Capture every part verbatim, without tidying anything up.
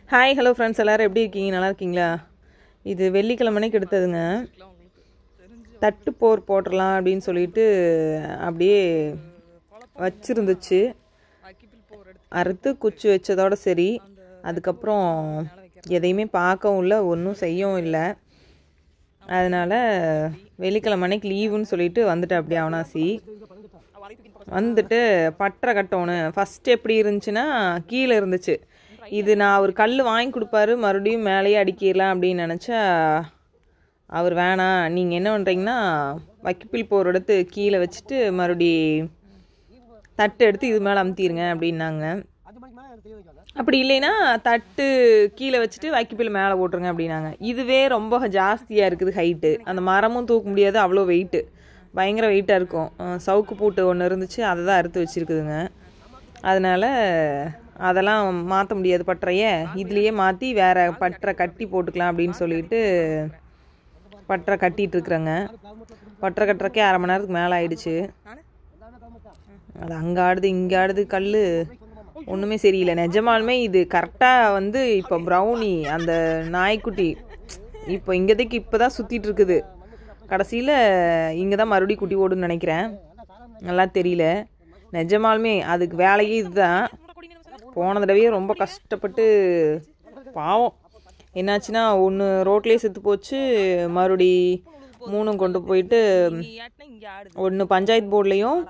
Hi hello friends, எல்லோரும் எப்படி இருக்கீங்க? நல்லா இருக்கீங்களா? இது வெள்ளிக்கிழமைக்கு எடுத்ததுங்க. தட்டு போர் போட்டுடலாம் அப்படின்னு சொல்லிட்டு அப்படியே வச்சுருந்துச்சு. அறுத்து குச்சி வச்சதோட சரி. அதுக்கப்புறம் எதையுமே பார்க்கவும் இல்லை, ஒன்றும் செய்யவும் இல்லை. அதனால் வெள்ளிக்கிழமைக்கு லீவுன்னு சொல்லிட்டு வந்துட்டு அப்படியே அவனாசி வந்துட்டு பட்டறை கட்டணும். ஃபஸ்ட்டு எப்படி இருந்துச்சுன்னா கீழே இருந்துச்சு. இது நான் ஒரு கல் வாங்கி கொடுப்பாரு, மறுபடியும் மேலேயே அடிக்கிடலாம் அப்படின்னு நினச்சா அவர் வேணாம், நீங்கள் என்ன பண்ணுறீங்கன்னா வைக்கப்பில் போகிற எடுத்து கீழே வச்சுட்டு மறுபடி தட்டு எடுத்து இது மேலே அமுத்திடுங்க அப்படின்னாங்க. அப்படி இல்லைன்னா தட்டு கீழே வச்சுட்டு வைக்கப்பில் மேலே போட்டுருங்க அப்படின்னாங்க. இதுவே ரொம்ப ஜாஸ்தியாக இருக்குது ஹைட்டு. அந்த மரமும் தூக்க முடியாது, அவ்வளோ வெயிட்டு, பயங்கர வெயிட்டாக இருக்கும். சவுக்கு பூட்டு ஒன்று இருந்துச்சு, அதை தான் அறுத்து வச்சுருக்குதுங்க. அதனால் அதெல்லாம் மாற்ற முடியாது பட்டறையை. இதுலேயே மாற்றி வேறு பட்டறை கட்டி போட்டுக்கலாம் அப்படின்னு சொல்லிட்டு பட்டறை கட்டிகிட்ருக்குறேங்க. பட்டறை கட்டுறக்கே அரை மணி நேரத்துக்கு மேலே ஆயிடுச்சு. அது அங்கே ஆடுது இங்கே ஆடுது கல், ஒன்றுமே சரியில்லை. நிஜமாலுமே இது கரெக்டாக வந்து இப்போ ப்ரௌனி அந்த நாய்க்குட்டி இப்போ இங்கேதைக்கு இப்போ தான் சுற்றிட்டு இருக்குது. கடைசியில் இங்கே தான் மறுபடியும் குட்டி ஓடுன்னு நினைக்கிறேன், நல்லா தெரியல. நிஜமாலுமே அதுக்கு வேலையே இதுதான். போன தடவையே ரொம்ப கஷ்டப்பட்டு பாவம் என்னாச்சுன்னா ஒன்று ரோட்லேயே செத்து போச்சு, மறுபடி மூணும் கொண்டு போயிட்டு ஒன்று பஞ்சாயத்து போர்ட்லேயும்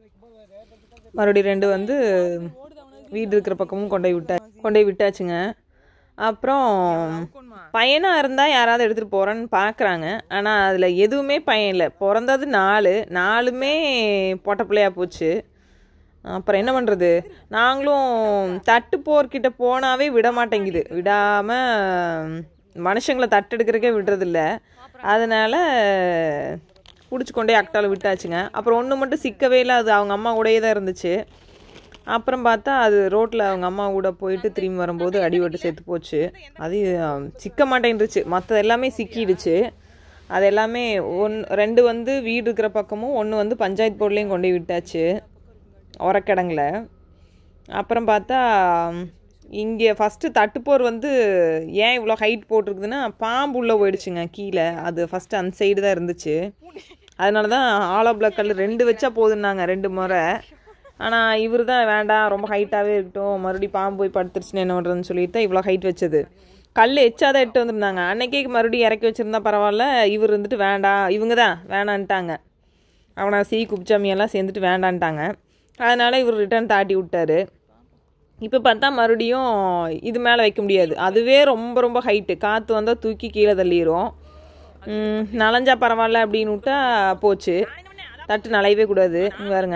மறுபடி ரெண்டு வந்து வீடு இருக்கிற பக்கமும் கொண்டு போய் விட்டா கொண்டு போய் விட்டாச்சுங்க. அப்புறம் பையனாக இருந்தால் யாராவது எடுத்துகிட்டு போகிறேன்னு பார்க்குறாங்க. ஆனால் அதில் எதுவுமே பையன் இல்லை. பிறந்தது நாலு நாலுமே பொட்டை பிள்ளையாக போச்சு. அப்புறம் என்ன பண்ணுறது? நாங்களும் தட்டு போர்க்கிட்ட போனாவே விட மாட்டேங்குது, விடாமல் மனுஷங்களை தட்டு எடுக்கிறக்கே விடுறதில்ல. அதனால் பிடிச்சி கொண்டே அக்டாவில் விட்டாச்சுங்க. அப்புறம் ஒன்று மட்டும் சிக்கவே இல்லை, அது அவங்க அம்மா கூடயே தான் இருந்துச்சு. அப்புறம் பார்த்தா அது ரோட்டில் அவங்க அம்மா கூட போயிட்டு திரும்பி வரும்போது அடிபட்டு செத்து போச்சு. அது சிக்க மாட்டேன்ருச்சு, மற்றது எல்லாமே சிக்கிடுச்சு. அது எல்லாமே ஒன் ரெண்டு வந்து வீடு இருக்கிற பக்கமும் ஒன்று வந்து பஞ்சாயத்து போர்ட்லேயும் கொண்டு விட்டாச்சு உரக்கிடங்கில். அப்புறம் பார்த்தா இங்கே ஃபஸ்ட்டு தட்டுப்போர் வந்து ஏன் இவ்வளோ ஹைட் போட்டிருக்குதுன்னா பாம்பு உள்ளே போயிடுச்சுங்க கீழே. அது ஃபஸ்ட்டு அந்த சைடு தான் இருந்துச்சு. அதனால தான் ஆலோ பிளாக் கல் ரெண்டு வச்சா போதுன்னாங்க, ரெண்டு முறை. ஆனால் இவர் தான் வேண்டாம், ரொம்ப ஹைட்டாகவே இருக்கட்டும், மறுபடியும் பாம்பு போய் படுத்துருச்சுன்னு என்ன பண்ணுறதுன்னு சொல்லிட்டு தான் இவ்வளோ ஹைட் வச்சது. கல் எச்சாதான் எட்டு வந்துருந்தாங்க. அன்னைக்கே மறுபடியும் இறக்கி வச்சுருந்தா பரவாயில்ல, இவர் இருந்துட்டு வேண்டாம், இவங்க தான் வேணான்ட்டாங்க. அவனை சீ குப்சாமியெல்லாம் சேர்ந்துட்டு வேண்டான்ட்டாங்க. அதனால் இவர் ரிட்டர்ன் தாட்டி விட்டார். இப்போ பார்த்தா மறுபடியும் இது மேலே வைக்க முடியாது, அதுவே ரொம்ப ரொம்ப ஹைட்டு. காற்று வந்தால் தூக்கி கீழே தள்ளிடும். நனைஞ்சா பரவாயில்ல அப்படின்னு விட்டா போச்சு. தட்டு நலையவே கூடாது. பாருங்க,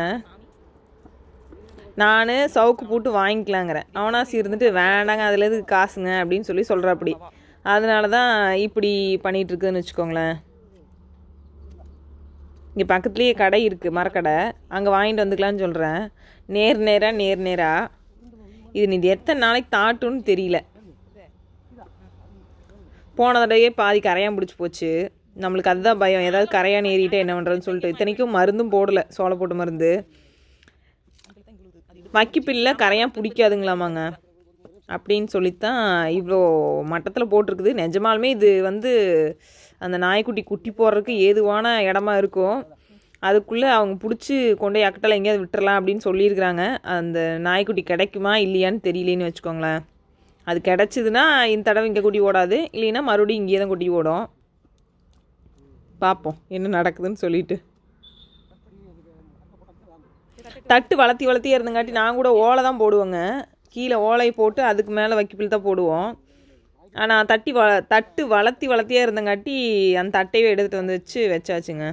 நான் சவுக்கு போட்டு வாங்கிக்கலாங்கிறேன், அவனாசி இருந்துட்டு வேண்டாங்க அதில் எதுக்கு காசுங்க அப்படின்னு சொல்லி சொல்கிறாப்படி. அதனால தான் இப்படி பண்ணிகிட்ருக்குதுன்னு வச்சுக்கோங்களேன். இங்கே பக்கத்துலேயே கடை இருக்குது, மரக்கடை, அங்கே வாங்கிட்டு வந்துக்கலான்னு சொல்கிறேன். நேர் நேராக நேர் நேராக இது இது எத்தனை நாளைக்கு தாட்டுன்னு தெரியல. போன தடவையே பாதி கரையான் பிடிச்சி போச்சு. நம்மளுக்கு அதுதான் பயம், ஏதாவது கரையான் ஏறிட்டே என்ன பண்ணுறதுன்னு சொல்லிட்டு. இத்தனைக்கும் மருந்தும் போடலை, சோளை போட்டு மருந்து. வைக்கப்பில்ல கரையான் பிடிக்காதுங்களாமாங்க அப்படின்னு சொல்லித்தான் இவ்வளோ மட்டத்தில் போட்டிருக்குது. நிஜமாலுமே இது வந்து அந்த நாய்க்குட்டி குட்டி போடுறதுக்கு ஏதுவான இடமா இருக்கும். அதுக்குள்ளே அவங்க பிடிச்சி கொண்டே அக்கட்டால் எங்கேயாவது விட்டுறலாம் அப்படின்னு சொல்லியிருக்கிறாங்க. அந்த நாய்க்குட்டி கிடைக்குமா இல்லையான்னு தெரியலேன்னு வச்சுக்கோங்களேன். அது கிடச்சிதுன்னா இந்த தடவை இங்கே குட்டி ஓடாது, இல்லைன்னா மறுபடியும் இங்கேயே தான் குட்டி ஓடும். பார்ப்போம் என்ன நடக்குதுன்னு சொல்லிட்டு. தட்டு வளர்த்தி வளர்த்தியே இருந்தங்காட்டி நான் கூட ஓலை தான் போடுவேங்க. கீழே ஓலை போட்டு அதுக்கு மேலே வைக்கப்பில் தான் போடுவோம். ஆனால் தட்டி வ தட்டு வளர்த்தி வளர்த்தியே இருந்தங்காட்டி அந்த தட்டையே எடுத்துகிட்டு வந்து வச்சு வச்சாச்சுங்க.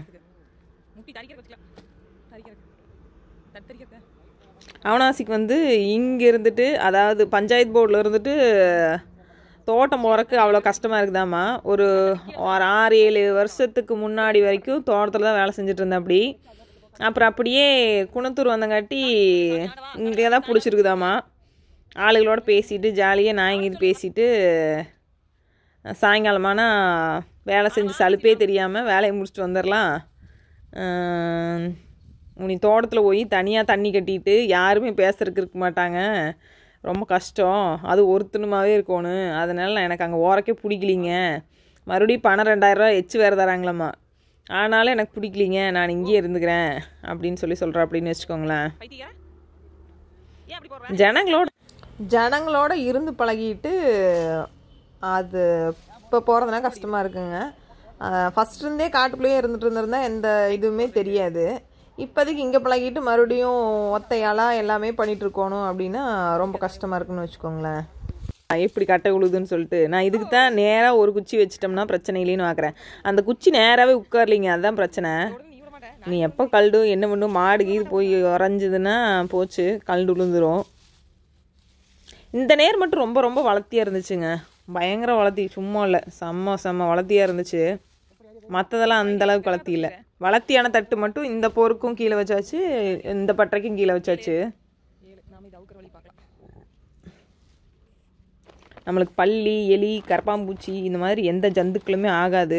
அவனாசிக்கு வந்து இங்கே இருந்துட்டு, அதாவது பஞ்சாயத்து போர்டில் இருந்துட்டு தோட்டம் போகிறக்கு அவ்வளோ கஷ்டமாக இருக்குதாம்மா. ஒரு ஒரு ஆறு ஏழு வருஷத்துக்கு முன்னாடி வரைக்கும் தோட்டத்தில் தான் வேலை செஞ்சுட்டு இருந்தேன் அப்படி. அப்புறம் அப்படியே குணத்தூர் வந்தங்காட்டி இங்கே தான் பிடிச்சிருக்குதாம்மா. ஆளுகளோட பேசிட்டு ஜாலியாக நான் இங்கே பேசிட்டு சாயங்காலமானா வேலை செஞ்சு சலுப்பே தெரியாமல் வேலையை முடிச்சுட்டு வந்துடலாம். உனி தோட்டத்தில் போய் தனியாக தண்ணி கட்டிட்டு யாருமே பேசுறதுக்கு இருக்க மாட்டாங்க, ரொம்ப கஷ்டம், அது ஒருத்தனுமாவே இருக்கணும், அதனால எனக்கு அங்கே ஓரக்கே பிடிக்கலிங்க, மறுபடியும் பணம் ரெண்டாயிரரூவா எச்சு வேறு தராங்களாம்மா, ஆனாலும் எனக்கு பிடிக்கலிங்க, நான் இங்கேயே இருந்துக்கிறேன் அப்படின்னு சொல்லி சொல்கிறேன் அப்படின்னு வச்சுக்கோங்களேன். ஜனங்களோட ஜனங்களோட இருந்து பழகிட்டு அது இப்போ போகிறதுனா கஷ்டமாக இருக்குங்க. ஃபஸ்ட் இருந்தே காட்டுக்குள்ளேயே இருந்துட்டு இருந்திருந்தா எந்த இதுவுமே தெரியாது. இப்போதைக்கு இங்கே பழகிட்டு மறுபடியும் ஒத்தையாளாக எல்லாமே பண்ணிகிட்டு இருக்கணும் அப்படின்னா ரொம்ப கஷ்டமாக இருக்குன்னு வச்சுக்கோங்களேன். எப்படி கட்டை உழுதுன்னு சொல்லிட்டு நான் இதுக்கு தான் நேராக ஒரு குச்சி வச்சிட்டோம்னா பிரச்சனை இல்லைன்னு பார்க்குறேன். அந்த குச்சி நேராகவே உட்கார்லிங்க, அதுதான் பிரச்சனை. நீ எப்போ கல்டு என்ன பண்ணும், மாடு கீது போய் உறைஞ்சிதுன்னா போச்சு, கல்டு உளுந்துடும். இந்த நேர் மட்டும் ரொம்ப ரொம்ப வளர்த்தியாக இருந்துச்சுங்க, பயங்கர வளர்த்தி, சும்மா இல்லை, செம்ம செம்ம வளர்த்தியாக இருந்துச்சு. மற்றதெல்லாம் அந்தளவுக்கு வளர்த்தி இல்லை. வளர்த்தியான தட்டு மட்டும் இந்த போருக்கும் கீழே வச்சாச்சு, இந்த பட்டறைக்கும் கீழே வச்சாச்சு. நம்மளுக்கு பல்லி, எலி, கரப்பாம்பூச்சி இந்த மாதிரி எந்த ஜந்துக்களுமே ஆகாது.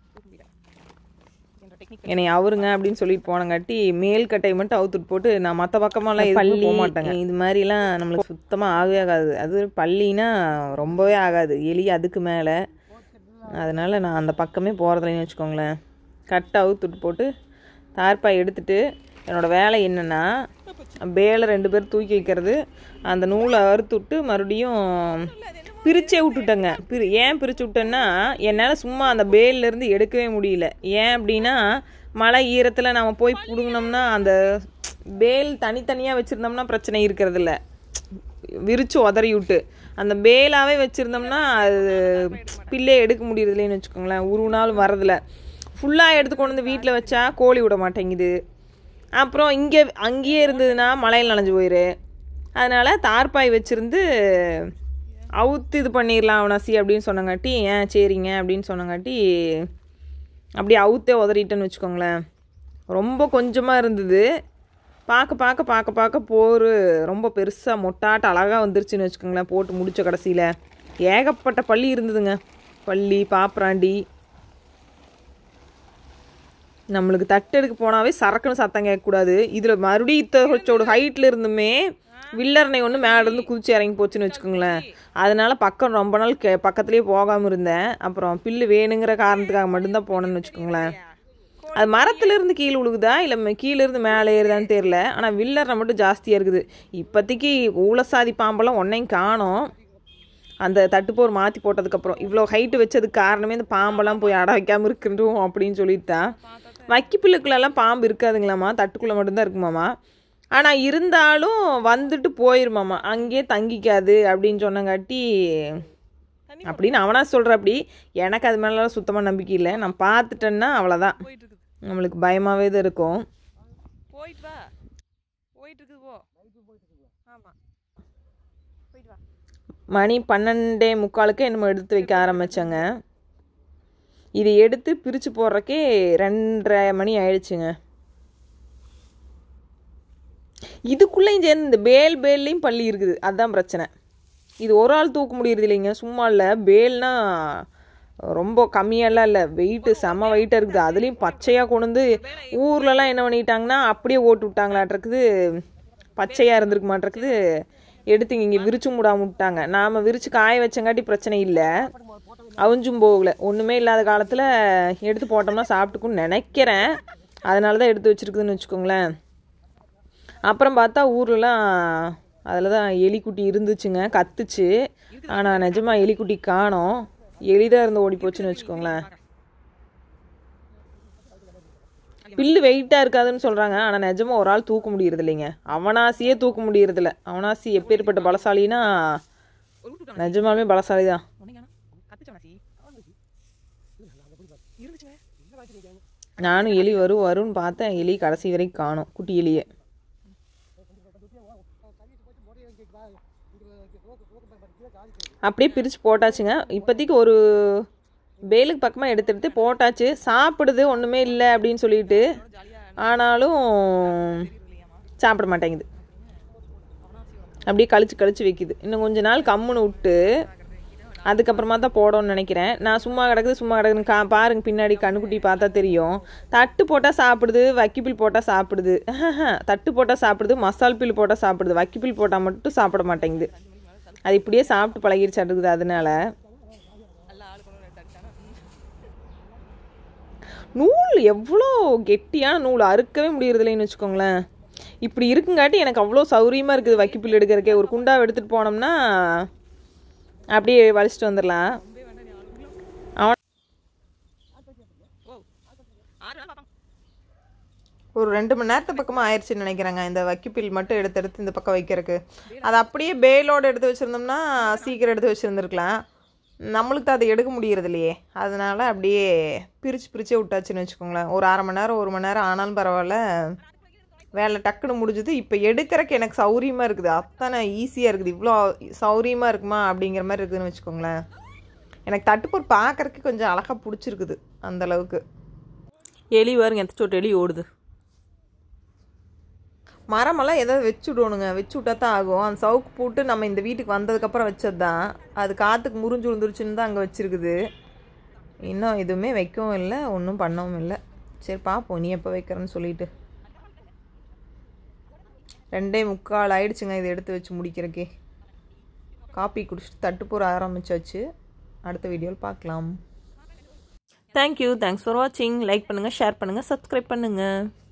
என்னை அவருங்க அப்படின்னு சொல்லிட்டு போனங்காட்டி மேல் கட்டையை மட்டும் அவுத்துட்டு போட்டு நான் மற்ற பக்கமெல்லாம் பள்ளி போக மாட்டேங்க. இது மாதிரிலாம் நம்மளுக்கு சுத்தமாக ஆகவே ஆகாது. அது பல்லினா ரொம்பவே ஆகாது, எலி அதுக்கு மேலே. அதனால் நான் அந்த பக்கமே போகிறதில்லன்னு வச்சுக்கோங்களேன். கட்டை அவுத்துட்டு போட்டு தார்ப்பாய் எடுத்துகிட்டு என்னோடய வேலை என்னென்னா, பேலை ரெண்டு பேர் தூக்கி வைக்கிறது, அந்த நூலை அறுத்து விட்டு மறுபடியும் பிரிச்சே விட்டுட்டேங்க. பிரி ஏன் பிரித்து விட்டேன்னா, என்னால் சும்மா அந்த பேல்லேருந்து எடுக்கவே முடியல. ஏன் அப்படின்னா, மழை ஈரத்தில் நம்ம போய் பிடுங்கினோம்னா அந்த பேல் தனித்தனியாக வச்சுருந்தோம்னா பிரச்சனை இருக்கிறதில்ல, விரித்து உதறி விட்டு அந்த பேலாகவே வச்சுருந்தோம்னா அது பில்லே எடுக்க முடியறதில்லைன்னு வச்சுக்கோங்களேன். ஒரு நாள் வரதில்லை. ஃபுல்லாக எடுத்து கொண்டு வந்து வீட்டில் வச்சா கோழி விட மாட்டேங்குது. அப்புறம் இங்கே அங்கேயே இருந்ததுன்னா மழையில் நனைஞ்சு போயிரு. அதனால் தார்ப்பாய் வச்சுருந்து அவுத்து இது பண்ணிடலாம் அவனாசி அப்படின்னு சொன்னங்காட்டி, ஏன் சரிங்க அப்படின்னு சொன்னங்காட்டி அப்படி அவுத்தே உதறிட்டேன்னு வச்சுக்கோங்களேன். ரொம்ப கொஞ்சமாக இருந்தது, பார்க்க பார்க்க பார்க்க பார்க்க போர் ரொம்ப பெருசாக மொட்டாட்ட அழகாக வந்துருச்சுன்னு வச்சுக்கோங்களேன். போட்டு முடித்த கடைசியில் ஏகப்பட்ட பள்ளி இருந்ததுங்க, பள்ளி, பாப்ராண்டி. நம்மளுக்கு தட்டு எடுக்க போனாவே சரக்குன்னு சத்தம் கேட்கக்கூடாது. இதில் மறுபடியும் இத்தோட ஹைட்டில் இருந்துமே வில்லர்னை ஒன்று மேலேருந்து குதிச்சு இறங்கி போச்சுன்னு வச்சுக்கோங்களேன். அதனால் பக்கம் ரொம்ப நாள் கே பக்கத்துலேயே போகாமல் இருந்தேன். அப்புறம் பில்லு வேணுங்கிற காரணத்துக்காக மட்டும்தான் போனேன்னு வச்சுக்கோங்களேன். அது மரத்துலேருந்து கீழே விழுகுதா இல்லை கீழேருந்து மேலே ஏறுதான்னு தெரில, ஆனால் வில்லர்னை மட்டும் ஜாஸ்தியாக இருக்குது. இப்போதைக்கு ஊழசாதி பாம்பெல்லாம் ஒன்றையும் காணோம். அந்த தட்டுப்போர் மாற்றி போட்டதுக்கப்புறம் இவ்வளோ ஹைட்டு வச்சதுக்கு காரணமே இந்த பாம்பெல்லாம் போய் அட வைக்காமல் இருக்குன்றோம் அப்படின்னு சொல்லிட்டு தான். வைக்கிப்பிள்ளுக்குள்ளெல்லாம் பாம்பு இருக்காதுங்களாம்மா, தட்டுக்குள்ளே மட்டும்தான் இருக்குமாம்மா. ஆனால் இருந்தாலும் வந்துட்டு போயிருமாம்மா, அங்கேயே தங்கிக்காது அப்படின்னு சொன்னங்காட்டி அப்படின்னு அவனா சொல்கிற. அப்படி எனக்கு அது மேலாம் சுத்தமாக நம்பிக்கை இல்லை. நான் பார்த்துட்டேன்னா அவ்வளோதான், நம்மளுக்கு பயமாகவே தான் இருக்கும். மணி பன்னெண்டே முக்காலுக்கு என்னமோ எடுத்து வைக்க ஆரம்பித்தேங்க. இதை எடுத்து பிரித்து போடுறக்கே ரெண்டரை மணி ஆயிடுச்சுங்க. இதுக்குள்ளேயும் சேர்ந்து இந்த பேல் பேல்லையும் பள்ளி இருக்குது, அதுதான் பிரச்சனை. இது ஒரு ஆள் தூக்க முடியறது இல்லைங்க, சும்மா இல்லை. பேல்னா ரொம்ப கம்மியெல்லாம் இல்லை, வெயிட்டு செம்ம வெயிட்டாக இருக்குது. அதுலேயும் பச்சையாக கொண்டு வந்து ஊர்லலாம் என்ன பண்ணிட்டாங்கன்னா அப்படியே ஓட்டு விட்டாங்களாட்டிருக்குது, பச்சையாக இருந்திருக்க மாட்டிருக்குது. எடுத்து இங்கே விரிச்சு மூடாம விட்டாங்க. நாம் விரித்து காய வச்சங்காட்டி பிரச்சனை இல்லை, அவிஞ்சும் போகலை. ஒன்றுமே இல்லாத காலத்தில் எடுத்து போட்டோம்னா சாப்பிட்டுக்குன்னு நினைக்கிறேன். அதனால தான் எடுத்து வச்சுருக்குதுன்னு வச்சுக்கோங்களேன். அப்புறம் பார்த்தா ஊர்லலாம் அதில் தான் எலிக்குட்டி இருந்துச்சுங்க, கத்துச்சு. ஆனால் நிஜமாக எலிக்குட்டி காணோம், எலிதான் இருந்து ஓடி போச்சுன்னு வச்சுக்கோங்களேன். பில்லு வெயிட்டாக இருக்காதுன்னு சொல்கிறாங்க, ஆனால் நிஜமாக ஒரு ஆள் தூக்க முடியறது இல்லைங்க. அவனாசியே தூக்க முடியறதில்ல. அவனாசி எப்பேற்பட்ட பலசாலின்னா நிஜமாலுமே பலசாலி தான். நானும் எலி வரும் வரும்னு பார்த்தேன், எலி கடைசி வரைக்கும் காணோம், குட்டி எலியை. அப்படியே பிரித்து போட்டாச்சுங்க. இப்போதைக்கு ஒரு பேலுக்கு பக்கமாக எடுத்து எடுத்து போட்டாச்சு. சாப்பிடுது ஒன்றுமே இல்லை அப்படின்னு சொல்லிட்டு, ஆனாலும் சாப்பிட மாட்டேங்குது, அப்படியே கழிச்சு கழிச்சு வைக்குது. இன்னும் கொஞ்ச நாள் கம்முன்னு விட்டு அதுக்கப்புறமா தான் போடணும்னு நினைக்கிறேன். நான் சும்மா கிடக்குது சும்மா கிடக்குதுன்னு கா பாருங்க, பின்னாடி கண்ணுக்குட்டி பார்த்தா தெரியும். தட்டு போட்டால் சாப்பிடுது, வக்கிப்பில் போட்டால் சாப்பிடுது. தட்டு போட்டால் சாப்பிடுது, மசால் பில் போட்டால் சாப்பிடுது, வக்கிப்பில் போட்டால் மட்டும் சாப்பிட மாட்டேங்குது. அது இப்படியே சாப்பிட்டு பழகிருச்சாட்டுக்குது. அதனால நூல் எவ்வளோ கெட்டியான நூல், அறுக்கவே முடியறதில்லைன்னு வச்சுக்கோங்களேன். இப்படி இருக்குங்காட்டி எனக்கு அவ்வளோ சௌரியமாக இருக்குது வைக்கப்புல் எடுக்கிறக்கே. ஒரு குண்டாவை எடுத்துகிட்டு போனோம்னா அப்படியே வலிச்சிட்டு வந்துடலாம். ஒரு ரெண்டு மணி நேரத்து பக்கமாக ஆயிடுச்சுன்னு நினைக்கிறேங்க இந்த வைக்கப்புல் மட்டும் எடுத்து எடுத்து இந்த பக்கம் வைக்கிறதுக்கு. அது அப்படியே பேலோடு எடுத்து வச்சுருந்தோம்னா சீக்கிரம் எடுத்து வச்சுருந்துருக்கலாம். நம்மளுக்கு அதை எடுக்க முடியறது இல்லையே, அதனால் அப்படியே பிரித்து பிரித்தே விட்டாச்சுன்னு வச்சுக்கோங்களேன். ஒரு அரை மணி நேரம் ஒரு மணி நேரம் ஆனாலும் பரவாயில்ல, வேலை டக்குன்னு முடிஞ்சுது. இப்போ எடுக்கிறக்கு எனக்கு சௌரியமாக இருக்குது, அத்தனை ஈஸியாக இருக்குது. இவ்வளோ சௌரியமாக இருக்குமா அப்படிங்கிற மாதிரி இருக்குதுன்னு வச்சுக்கோங்களேன். எனக்கு தட்டுப்போர் பார்க்குறக்கு கொஞ்சம் அழகாக பிடிச்சிருக்குது அந்தளவுக்கு. எலி வருங்க, எந்த சோட்டு எலி ஓடுது. மரமெல்லாம் எதாவது வச்சு விடணுங்க, வச்சு விட்டா தான் ஆகும். அந்த சவுக்கு போட்டு நம்ம இந்த வீட்டுக்கு வந்ததுக்கப்புறம் வச்சது தான், அது காற்றுக்கு முறிஞ்சு விழுந்துருச்சுன்னு தான் அங்கே வச்சுருக்குது. இன்னும் எதுவுமே வைக்கவும் இல்லை, ஒன்றும் பண்ணவும் இல்லை. சரி பார்ப்போம் நீ எப்போ வைக்கிறேன்னு சொல்லிட்டு. ரெண்டே முக்கால் ஆயிடுச்சுங்க இதை எடுத்து வச்சு முடிக்கிறக்கே. காப்பி குடிச்சிட்டு தட்டு போற ஆரம்பிச்சாச்சு. அடுத்த வீடியோவில் பார்க்கலாம். தேங்க்யூ, தேங்க்ஸ் ஃபார் வாட்சிங். லைக் பண்ணுங்கள், ஷேர் பண்ணுங்கள், சப்ஸ்கிரைப் பண்ணுங்கள்.